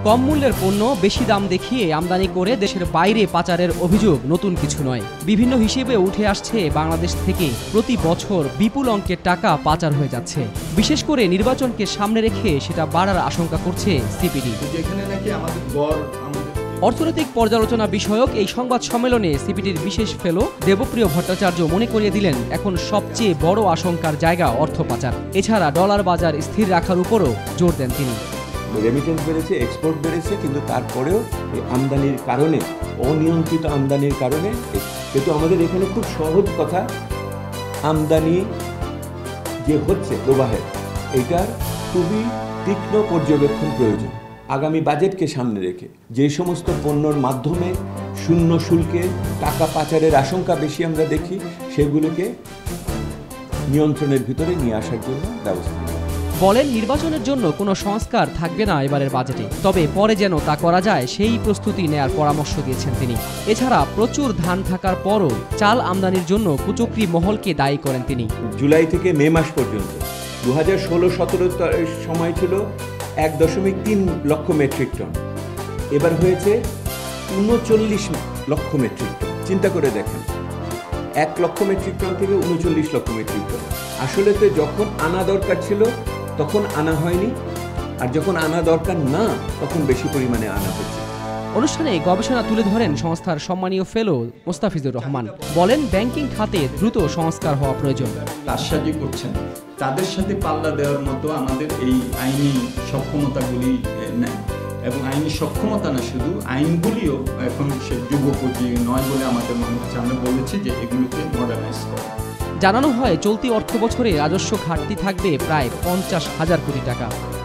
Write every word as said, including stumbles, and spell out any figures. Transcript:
কম মূল্যের পণ্য বেশি দাম দেখিয়ে আমদানি করে দেশের বাইরে পাচারের অভিযোগ নতুন কিছু নয়। বিভিন্ন হিসেবে উঠে আসছে বাংলাদেশ থেকে প্রতি বছর বিপুল অঙ্কের টাকা পাচার হয়ে যাচ্ছে। বিশেষ করে নির্বাচনকে সামনে রেখে সেটা বাড়ার আশঙ্কা করছে সিপিডি। অর্থনৈতিক পর্যালোচনা বিষয়ক এই সংবাদ সম্মেলনে সিপিডির বিশেষ ফেলো দেবপ্রিয় ভট্টাচার্য মনে করিয়ে দিলেন, এখন সবচেয়ে বড় আশঙ্কার জায়গা অর্থ পাচার। এছাড়া ডলার বাজার স্থির রাখার উপরও জোর দেন তিনি। রেমিটেন্স বেড়েছে, এক্সপোর্ট বেড়েছে, কিন্তু তারপরেও এই আমদানির কারণে, অনিয়ন্ত্রিত আমদানির কারণে, কিন্তু আমাদের এখানে খুব সহজ কথা, আমদানি যে হচ্ছে প্রবাহের, এটার খুবই তীক্ষ্ণ পর্যবেক্ষণ প্রয়োজন। আগামী বাজেটকে সামনে রেখে যে সমস্ত পণ্যর মাধ্যমে শূন্য শুল্কে টাকা পাচারের আশঙ্কা বেশি আমরা দেখি, সেগুলোকে নিয়ন্ত্রণের ভিতরে নিয়ে আসার জন্য ব্যবস্থা বলেন। নির্বাচনের জন্য কোনো সংস্কার থাকবে না এবারের বাজেটে, তবে পরে যেন তা করা যায় সেই প্রস্তুতি নেয়ার পরামর্শ দিয়েছেন তিনি। এছাড়া প্রচুর ধান থাকার পরও চাল আমদানির জন্য কুচক্রি মহলকে দায়ী করেন তিনি। জুলাই থেকে মে মাস পর্যন্ত দু হাজার ষোলো সতেরো সময় ছিল এক দশমিক তিন লক্ষ মেট্রিক টন, এবার হয়েছে উনচল্লিশ লক্ষ মেট্রিক টন। চিন্তা করে দেখেন, এক লক্ষ মেট্রিক টন থেকে উনচল্লিশ লক্ষ মেট্রিক টন। আসলে তো যখন আনা দরকার ছিল তখন আনা হয়নি, আর যখন আনা দরকার না তখন বেশি পরিমাণে আনা হচ্ছে। অনুষ্ঠানে গবেষণা তুলে ধরেন সংস্থার সম্মানীয় ফেলো মোস্তাফিজুর রহমান। বলেন, ব্যাংকিং খাতে দ্রুত সংস্কার হওয়া প্রয়োজন। কারসাজি করছেন তাদের সাথে পাল্লা দেওয়ার মতো আমাদের এই আইনি সক্ষমতাগুলি নেই, এবং আইনি সক্ষমতা না, শুধু আইনগুলিও এখন সে যুগোপযোগী নয় বলে আমাদের মনে হচ্ছে। আমরা বলেছি যে এগুলোকে মডার্নাইজ করা। জানানো হয়, চলতি অর্থ বছরে রাজস্ব ঘাটতি থাকবে প্রায় পঞ্চাশ হাজার কোটি টাকা।